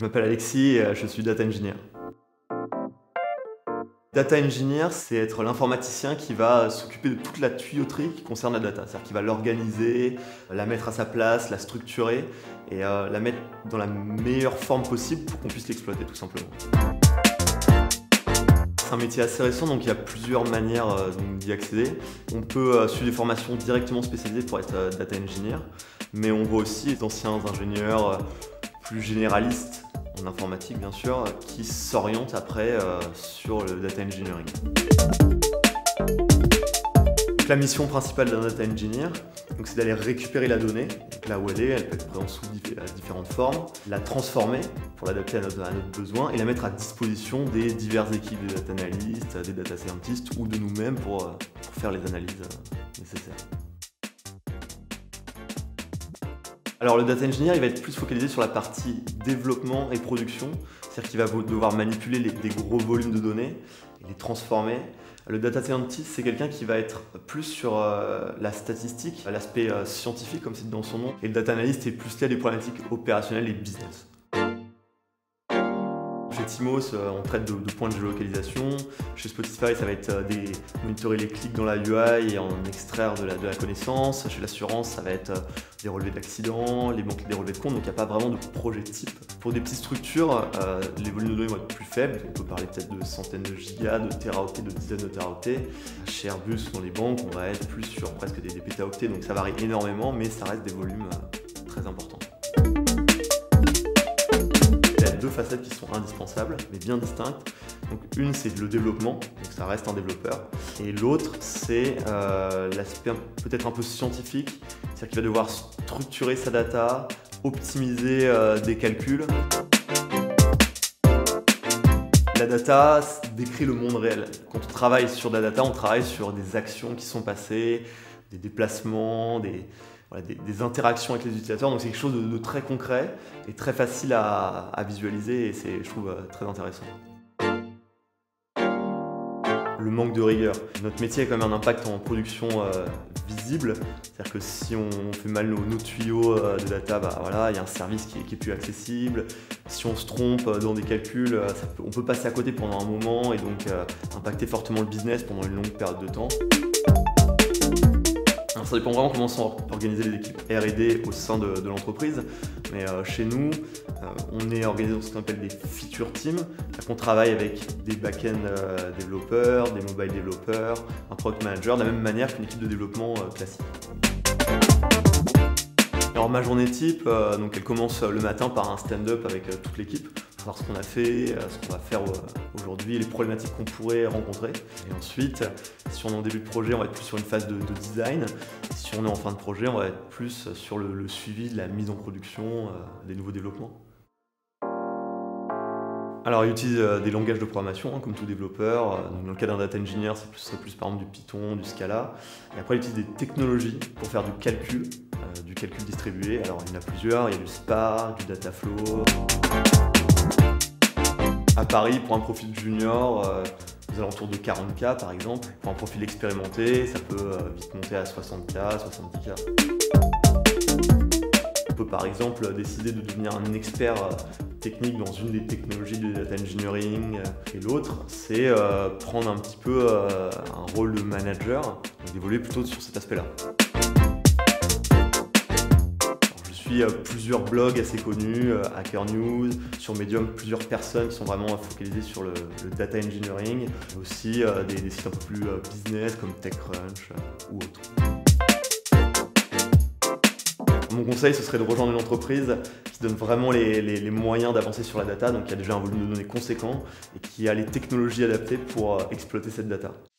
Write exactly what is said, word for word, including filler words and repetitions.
Je m'appelle Alexis et je suis data engineer. Data engineer, c'est être l'informaticien qui va s'occuper de toute la tuyauterie qui concerne la data. C'est-à-dire qu'il va l'organiser, la mettre à sa place, la structurer et euh, la mettre dans la meilleure forme possible pour qu'on puisse l'exploiter tout simplement. C'est un métier assez récent, donc il y a plusieurs manières euh, d'y accéder. On peut euh, suivre des formations directement spécialisées pour être euh, data engineer, mais on voit aussi d'anciens ingénieurs euh, plus généralistes en informatique bien sûr, qui s'orientent après euh, sur le data engineering. Donc, la mission principale d'un data engineer, c'est d'aller récupérer la donnée, donc là où elle est, elle peut être présente sous différentes formes, la transformer pour l'adapter à notre, à notre besoin et la mettre à disposition des diverses équipes, des data analystes, des data scientists ou de nous-mêmes pour, pour faire les analyses nécessaires. Alors le data engineer, il va être plus focalisé sur la partie développement et production, c'est-à-dire qu'il va devoir manipuler les, des gros volumes de données et les transformer. Le data scientist, c'est quelqu'un qui va être plus sur euh, la statistique, l'aspect euh, scientifique comme c'est dans son nom, et le data analyst est plus lié à des problématiques opérationnelles et business. Chez Timos, on traite de, de points de géolocalisation. Chez Spotify, ça va être des, monitorer les clics dans la U I et en extraire de la, de la connaissance. Chez l'assurance, ça va être des relevés d'accidents, les banques des relevés de compte. Donc il n'y a pas vraiment de projet type. Pour des petites structures, euh, les volumes de données vont être plus faibles. On peut parler peut-être de centaines de gigas, de téraoctets, de dizaines de téraoctets. Chez Airbus, dans les banques, on va être plus sur presque des, des pétaoctets. Donc ça varie énormément, mais ça reste des volumes euh, très importants. Il y a deux facettes qui sont indispensables, mais bien distinctes. Donc, une, c'est le développement, donc ça reste un développeur. Et l'autre, c'est euh, l'aspect peut-être un peu scientifique, c'est-à-dire qu'il va devoir structurer sa data, optimiser euh, des calculs. La data décrit le monde réel. Quand on travaille sur de la data, on travaille sur des actions qui sont passées, des déplacements, des... Voilà, des, des interactions avec les utilisateurs, donc c'est quelque chose de, de très concret et très facile à, à visualiser et c'est, je trouve, euh, très intéressant. Le manque de rigueur. Notre métier a quand même un impact en production euh, visible, c'est-à-dire que si on fait mal nos, nos tuyaux euh, de data, bah, voilà, il y a un service qui est, qui est plus accessible. Si on se trompe dans des calculs, euh, ça peut, on peut passer à côté pendant un moment et donc euh, impacter fortement le business pendant une longue période de temps. Alors, ça dépend vraiment comment sont organisées les équipes R et D au sein de, de l'entreprise, mais euh, chez nous, euh, on est organisé dans ce qu'on appelle des feature teams, c'est-à-dire qu'on travaille avec des back-end euh, développeurs, des mobile développeurs, un product manager, de la même manière qu'une équipe de développement euh, classique. Alors ma journée type, euh, donc elle commence le matin par un stand-up avec euh, toute l'équipe, pour voir ce qu'on a fait, euh, ce qu'on va faire euh, aujourd'hui, les problématiques qu'on pourrait rencontrer. Et ensuite, si on est en début de projet, on va être plus sur une phase de, de design. Et si on est en fin de projet, on va être plus sur le, le suivi de la mise en production euh, des nouveaux développements. Alors, ils utilisent euh, des langages de programmation, hein, comme tout développeur. Euh, dans le cas d'un data engineer, c'est plus, plus par exemple du Python, du Scala. Et après, ils utilisent des technologies pour faire du calcul, euh, du calcul distribué. Alors, il y en a plusieurs. Il y a du Spark, du Dataflow. À Paris, pour un profil junior, euh, aux alentours de quarante K par exemple. Pour un profil expérimenté, ça peut euh, vite monter à soixante K, soixante-dix K. On peut par exemple décider de devenir un expert technique dans une des technologies de data engineering. Et l'autre, c'est euh, prendre un petit peu euh, un rôle de manager, d'évoluer plutôt sur cet aspect-là. Je suis euh, plusieurs blogs assez connus, euh, Hacker News, sur Medium, plusieurs personnes qui sont vraiment focalisées sur le, le data engineering, mais aussi euh, des, des sites un peu plus euh, business comme TechCrunch euh, ou autres. Mon conseil, ce serait de rejoindre une entreprise qui donne vraiment les, les, les moyens d'avancer sur la data, donc qui a déjà un volume de données conséquent et qui a les technologies adaptées pour exploiter cette data.